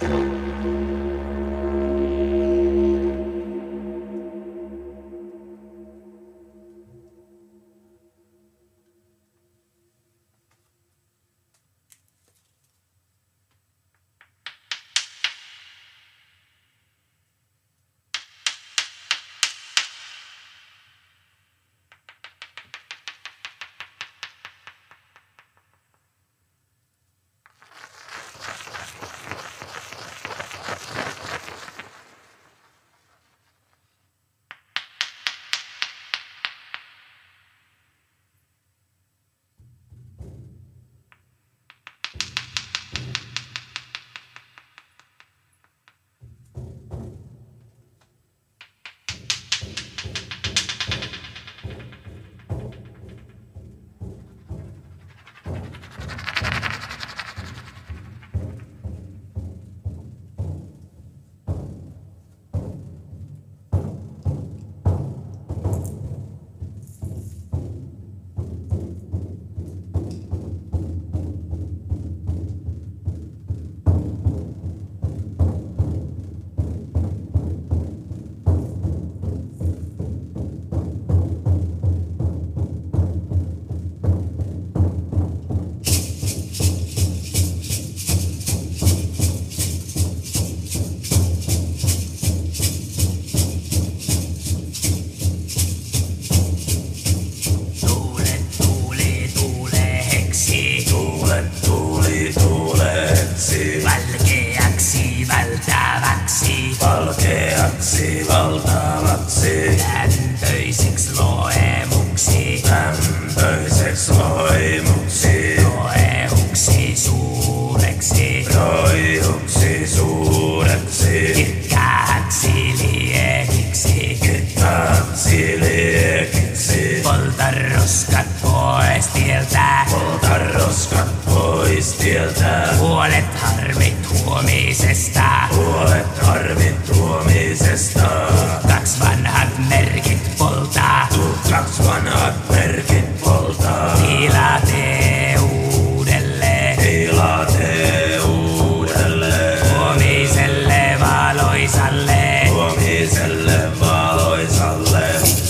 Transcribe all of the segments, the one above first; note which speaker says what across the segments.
Speaker 1: valkeaksi valtavaksi,
Speaker 2: lämpöiseksi loemuksi,
Speaker 1: lämpöiseksi loimuksi,
Speaker 2: roehuksi suureksi,
Speaker 1: roihuksi suureksi,
Speaker 2: kirkkaaksi liekiksi,
Speaker 1: kirkkaaksi liekiksi.
Speaker 2: Polta roskat pois tieltä,
Speaker 1: Polta roskat pois tieltä,
Speaker 2: huolet harmit huomisesta,
Speaker 1: huolet harmit huomisesta.
Speaker 2: Kaks vanhat merkit polta,
Speaker 1: Kaks vanhat merkit polta,
Speaker 2: tila tee uudelleen,
Speaker 1: tila tee uudelleen,
Speaker 2: huomiselle valoisalle,
Speaker 1: huomiselle valoisalle.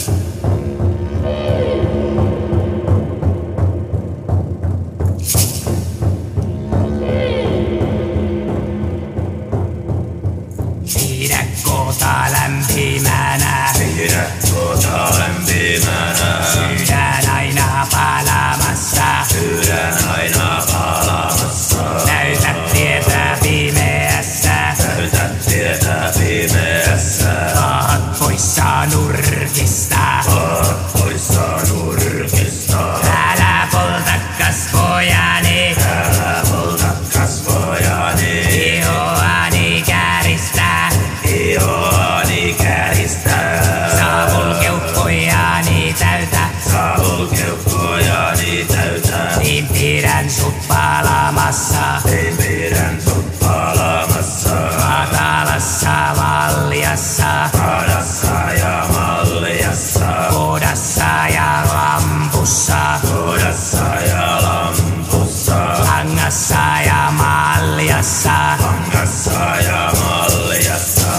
Speaker 2: Pidä koota lämpimänä,
Speaker 1: Pidä koota lämpimänä,
Speaker 2: sydän aina palamassa,
Speaker 1: sydän aina palamassa.
Speaker 2: näytä tietä pimeässä,
Speaker 1: Näytä tietä pimeässä,
Speaker 2: pahat poissa nurkista,
Speaker 1: pahat poissa nurkista.
Speaker 2: älä polta kasvojani,
Speaker 1: Älä polta kasvojani,
Speaker 2: ihoani kääristä,
Speaker 1: ihoani käristää.
Speaker 2: Savulkeuhkojani täytä,
Speaker 1: Savulkeuhkojani täytä,
Speaker 2: niin pidän sut palamassa,
Speaker 1: niin pidän sut palamassa.
Speaker 2: matalassa valjassa,
Speaker 1: Padassa ja malliassa,
Speaker 2: kodassa ja lampussa,
Speaker 1: kodassa ja lampussa,
Speaker 2: langassa ja maljassa,
Speaker 1: langassa ja malliassa.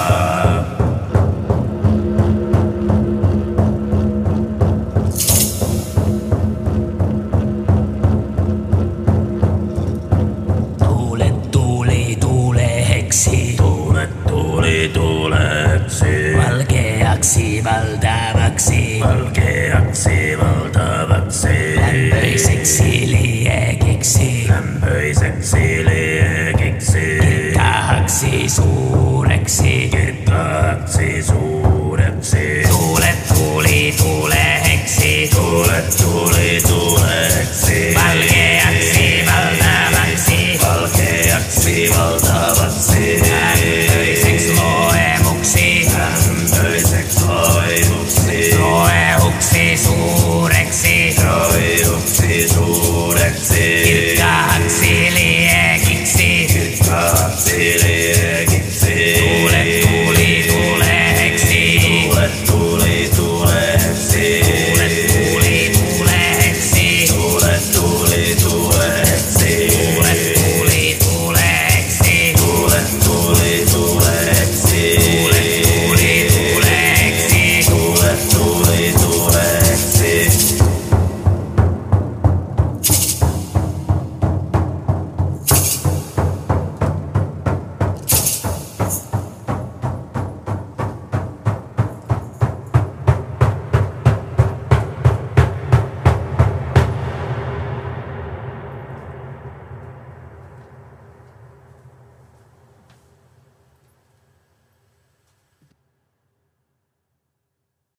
Speaker 2: tuulet tuuli tuuleheksi,
Speaker 1: Tuulet tuuli tuuleksi,
Speaker 2: valkeaksi valtavaksi,
Speaker 1: valkeaksi valtavaksi,
Speaker 2: lämpöiseksi liekiksi,
Speaker 1: lämpöiseksi liekiksi,
Speaker 2: kirkkaaksi suureksi,
Speaker 1: kirkkaaksi suureksi.
Speaker 2: tuulet tuuli tuuleheksi,
Speaker 1: Tuulet tuuli tuuleksi,
Speaker 2: valkeaksi valtavaksi,
Speaker 1: valkeaksi valtavaksi,
Speaker 2: lämpöiseksi loemuksi,
Speaker 1: lämpöiseksi loimuksi,
Speaker 2: roehuksi suureksi,
Speaker 1: roihuksi suureksi,
Speaker 2: kirkkaaksi liekiksi,
Speaker 1: kirkkaaksi